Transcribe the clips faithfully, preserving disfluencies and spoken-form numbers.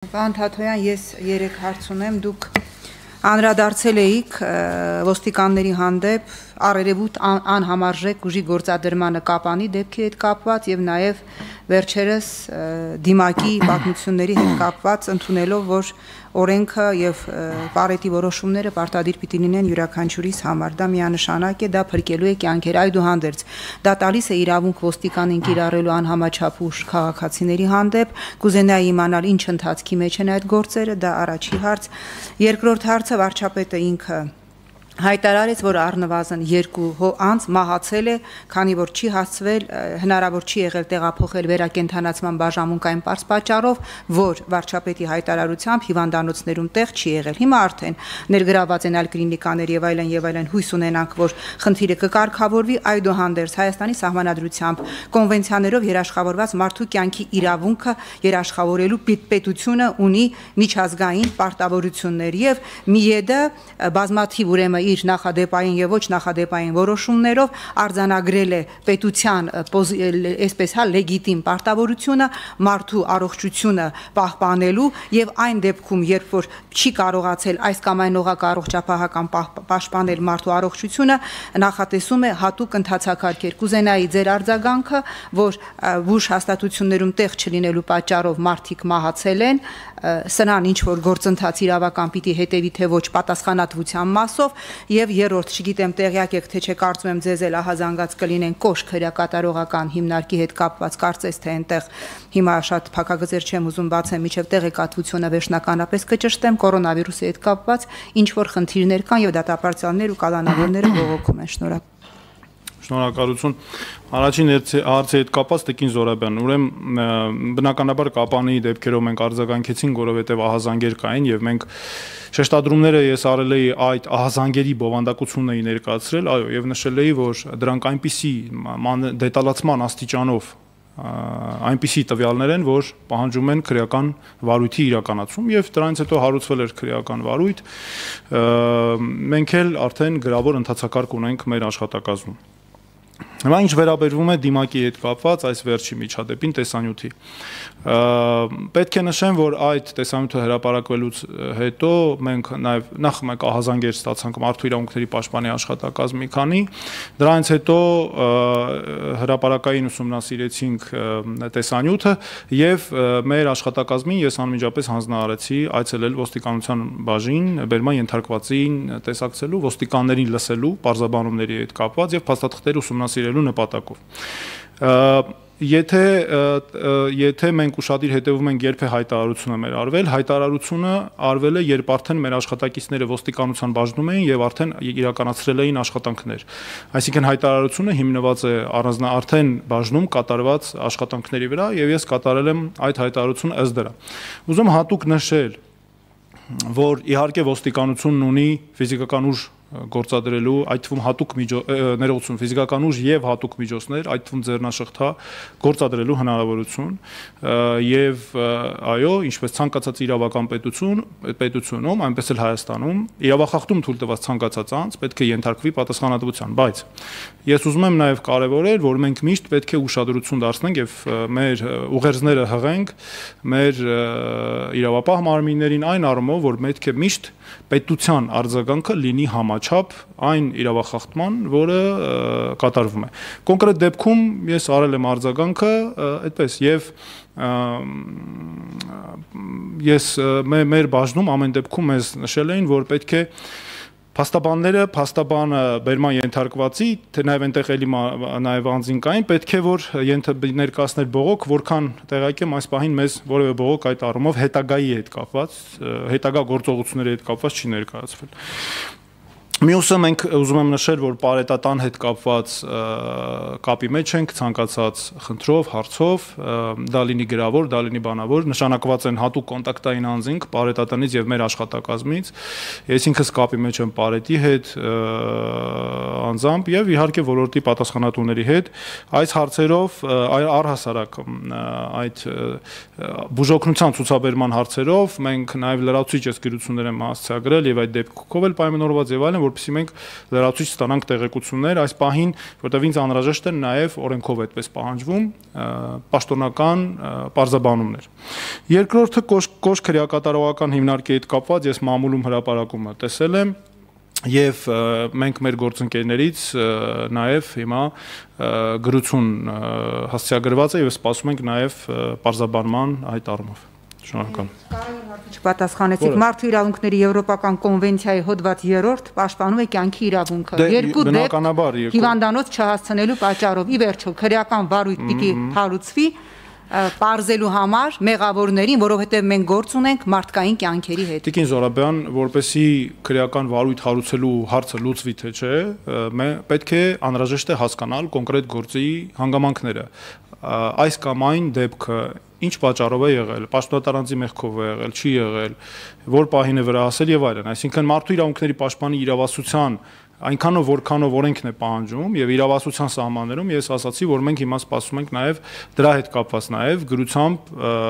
Պարոն Թաթոյան, ես երեք հարց ունեմ, դուք անդրադարձել էիք ոստիկանների հանդեպ առերևույթ անհամարժեք ուժի գործադրմանը Կապանի դեպքի հետ կապված եւ նաեւ վերջերս դիմակի պատմությունների հետ կապված ընդունելով, որ օրենքը եւ պարետի որոշումները պարտադիր պիտի լինեն յուրաքանչյուրիս համար, դա միանշանակ է, դա փրկելու է կյանքեր, այդուհանդերձ դա տալիս է իրավունք ոստիկանին կիրառելու անհամաչափ ուժ քաղաքացիների հանդեպ, կուզենայի իմանալ ինչ ընթացքի մեջ են այդ գործերը, դա առաջի հարց, երկրորդ հարցը վարչապետը ինքը հայտարարեց, որ առնվազն երկու անձ մահացել է, քանի որ չի հասցվել, հնարավոր չի եղել տեղափոխել վերակենդանացման բաժանմունքային պարզ պատճառով, որ վարչապետի հայտարարությամբ հիվանդանոցներում տեղ չի եղել։ Հիմա արդեն ներգրաված են այլ կլինիկաներ եւ այլն եւ այլն, հույս ունենանք, որ խնդիրը կկարգավորվի, այդուհանդերձ Հայաստանի սահմանադրությամբ կոնվենցիաներով երաշխավորված մարդու կյանքի իրավունքը երաշխավորելու պետությունը ունի միջազգային պարտավորություններ եւ ՄԻԵԴ-ը բազմաթիվ ուրեմն իր նախադեպային եւ ոչ նախադեպային որոշումներով արձանագրել է պետության այսպես հա լեգիտիմ պարտավորությունը մարդու առողջությունը պահպանելու եւ այն դեպքում, երբ որ չի կարողացել այս կամ այն օղակառողջապահական պաշտպանել մարդու առողջությունը, նախատեսում է հատուկ ընթացակարգեր։ Կուզենայի ձեր արձագանքը, որ բուժ հաստատություններում տեղ չլինելու պատճառով մարդիկ մահացել են, սրան ինչ որ գործընթաց իրավական պիտի հետևի թե ոչ պատասխանատվության մասով եւ երրորդ, չգիտեմ տեղյակ եք թե չէ, կարծում եմ ձեզ էլ ահազանգած կլինեն կոշտ հրակատարողական հիմնարկի հետ կապված, կարծես թե այնտեղ հիմա շատ փակագծեր չեմ ուզում բացեմ, միջև տեղեկատվությունը վերջնականապես կճշտեմ, կորոնավիրուսի հետ կապված ինչ որ խնդիրներ կան եւ դատապարտյալներ ու կալանավորները բողոքում են։ Շնորհակալ Շնորհակալություն։ Առաջին հարցի հետ կապված Տիկին Զորաբյան, ուրեմն բնականաբար Կապանի դեպքերով մենք արձագանքեցինք, որովհետև ահազանգեր կային եւ մենք շեշտադրումները ես արել էի այդ ահազանգերի բովանդակությունն էի ներկայացրել, այո, եւ նշել էի, որ դրանք այնպիսի դետալացման աստիճանով այնպիսի տվյալներ են, որ պահանջում են քրեական վարույթի իրականացում եւ դրանից հետո հարուցվել էր քրեական վարույթ, մենք էլ արդեն գրավոր ընթացակարգ ունենք մեր աշխատակազմում։ Հիմա ինչ վերաբերվում է դիմակի հետ կապված այս վերջի միջադեպին տեսանյութի, պետք է նշեմ, որ այդ տեսանյութը հրապարակվելուց հետո մենք նաև նախ մենք ահազանգեր ստացանք մարդու իրավունքների պաշտպանի աշխատակազմի քանի, դրանից հետո հրապարակային ուսումնասիրեցինք տեսանյութը եւ մեր աշխատակազմին ես անմիջապես հանձնարարեցի այցելել ոստիկանության բաժին, բերման ենթարկվածին տեսակցելու, ոստիկաններին լսելու, պարզաբանումների հետ կապված եւ փաստաթղթեր ուսումնասիրելու նպատակով։ Եթե եթե մենք ուշադիր հետևում ենք երբ է հայտարարությունը մեր արվել, հայտարարությունը արվել է, երբ արդեն մեր աշխատակիցները ոստիկանության բաժնում էին եւ արդեն իրականացրել էին աշխատանքներ։ Այսինքն հայտարարությունը հիմնված է առանձնա արդեն բաժնում կատարված աշխատանքների վրա եւ ես կատարել եմ այդ հայտարարությունը ըստ դրա։ Ուզում հատուկ նշել, որ իհարկե ոստիկանությունն ունի ֆիզիկական ուժ գործադրելու, այդ թվում հատուկ ներողություն, ֆիզիկական ուժ եւ հատուկ միջոցներ, այդ թվում ձեռնաշղթա գործադրելու հնարավորություն եւ այո, ինչպես ցանկացած իրավական պետություն, պետությունում, այնպես էլ Հայաստանում իրավախախտում թույլ տված ցանկացած անձ պետք է ենթարկվի պատասխանատվության, բայց ես ուզում եմ նաեւ կարեւորել, որ մենք միշտ պետք է ուշադրություն դարձնենք եւ մեր ուղերձները հղենք մեր իրավապահ մարմիններին այն առումով, որ պետք է միշտ պետության արձագանքը լինի համաչափ այն իրավախախտման, որը կատարվում է։ Կոնկրետ դեպքում ես արել եմ արձագանքը այդպես եւ ես մեր բաժնում ամեն դեպքում ես նշել էին, որ պետք է փաստաբանները, փաստաբանը բերման ենթարկվածի, թե նաև այնտեղ էլի նաև անձին կային, պետք է որ ներկայացներ բողոք, որքան տեղյակ եմ այս պահին մեզ որևէ բողոք այդ առումով հետագայի հետ կապված, հետագա գործողությունների հետ կապված չի ներկայացվել։ Մյուսը մենք ուզում եմ նշել, որ պարետատան հետ կապված կապի մեջ ենք ցանկացած խնդրով, հարցով, դա լինի գրավոր, դա լինի բանավոր, նշանակված են հատուկ կոնտակտային անձինք պարետատանից եւ մեր աշխատակազմից, ես ինքս կապի մեջ եմ պարետի հետ անձամբ եւ իհարկե ոլորտի պատասխանատուների հետ այս հարցերով առհասարակ այդ բուժօգնության ցուցաբերման հարցերով մենք նաեւ լրացուցիչ եսգրություններ եմ հասցեագրել եւ այդ դեպքով էլ պայմանավորված եւ այլն, որպեսզի մենք լրացուցիչ ստանանք տեղեկություններ այս պահին, որտեղ ինձ անհրաժեշտ է նաև օրենքով այդպես պահանջվում պաշտոնական պարզաբանումներ։ Երկրորդը կոշտ քրեակատարողական հիմնարկի հետ կապված ես մամուլում հրապարակումը տեսել եմ եւ մենք մեր գործընկերներից նաեւ հիմա գրություն հասցեագրված է եւ սպասում ենք նաեւ պարզաբանման այդ առումով։ Շնորհակալ։ Չպատասխանեցիք մարդու իրավունքների եվրոպական կոնվենցիայի հոդված երրորդ պաշտպանում է կյանքի իրավունքը։ Երկու դեպք հիվանդանոց չհասցնելու պատճառով։ Ի վերջո քրեական վարույթ պիտի հարուցվի պարզելու համար մեղավորներին, որովհետև մենք գործ ունենք մարդկային կյանքերի հետ։ Տիկին Զորաբյան, որպեսզի քրեական վարույթ հարուցելու հարցը լուծվի թե չէ, պետք է անհրաժեշտ է հասկանալ կոնկրետ գործի հանգամանքները։ Այս կամ այն դեպքը ինչ պատճառով է եղել, պաշտոնատարանձի մեղքով է եղել, չի եղել, որ պահին է վրա հասել եւ այլն։ Այսինքն մարդու իրավունքների պաշտպանի իրավասության այնքանով որքանով օրենքն է պահանջում եւ իրավասության սահմաններում ես ասացի, որ մենք հիմա սպասում ենք նաեւ դրա հետ կապված նաեւ գրությամբ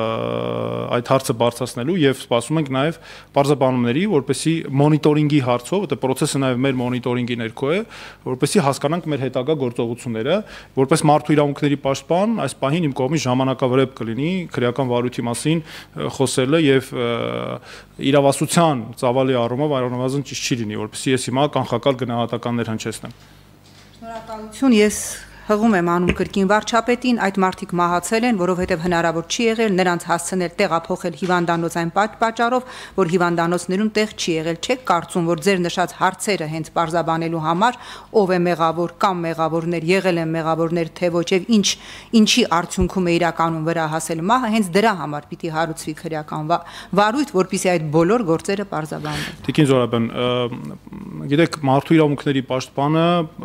այդ հարցը բարձրացնելու եւ սպասում ենք նաեւ պարզաբանումների, որպեսզի մոնիտորինգի հարցով, որտեղ process-ը նաեւ մեր մոնիտորինգի ներքո է, որպեսզի հասկանանք մեր հետագա գործողությունները, որպես մարդու իրավունքների պաշտպան, այս պահին իմ կողմից ժամանակավրեպ կլինի քրեական վարույթի մասին խոսելը եւ իրավասության ծավալի առումով առնվազն ճիշտ չի լինի, որպեսզի ես հիմա կանխակալ գնահատականներ հնչեցնեմ։ Շնորհակալություն, ես հղում եմ անում կրկին վարչապետին, այդ մարդիկ մահացել են, որովհետև հնարավոր չի եղել նրանց հասցնել տեղափոխել հիվանդանոց այն պատճառով, որ հիվանդանոցներում տեղ չի եղել։ Չեք կարծում, որ ձեր նշած հարցերը հենց պարզաբանելու համար ով է մեղավոր կամ մեղավորներ, եղել են մեղավորներ, թե ոչ եւ ինչ ինչի արդյունքում է իրականում վրա հասել մահը, հենց դրա համար պիտի հարուցվի քրեական վարույթ, որպեսզի այդ բոլոր գործերը պարզաբանվեն։ Տիկին Զորաբյան, գիտեք, մարդու իրավունքների պաշտպանը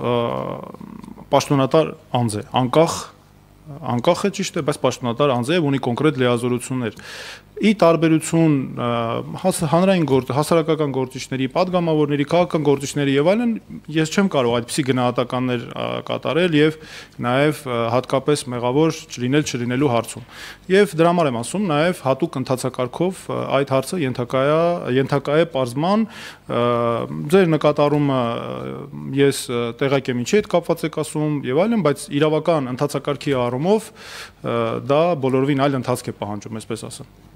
պաշտոնատար անձ է, անկախ անկախ է ճիշտ է, բայց պաշտոնատար անձ է, ունի կոնկրետ լիազորություններ։ Ի տարբերություն հանրային գործ, հասարակական գործիչների, падգամավորների, քաղաքական գործիչների եւ այլն, ես չեմ կարող այդպիսի գնահատականներ կատարել եւ նաեւ հատկապես մեղավոր չլինել չլինելու հարցում։ Եվ դրա համար եմ ասում, նաեւ հատուկ ընթացակարգով այդ հարցը ենթակա է ենթակա է պարզման, ձեր նկատառումը ես տեղակ եմ ինչի հետ կապված եք ասում եւ այլն, բայց իրավական ընթացակարգի առումով դա բոլորովին այլ ընթացք է պահանջում, այսպես ասեմ։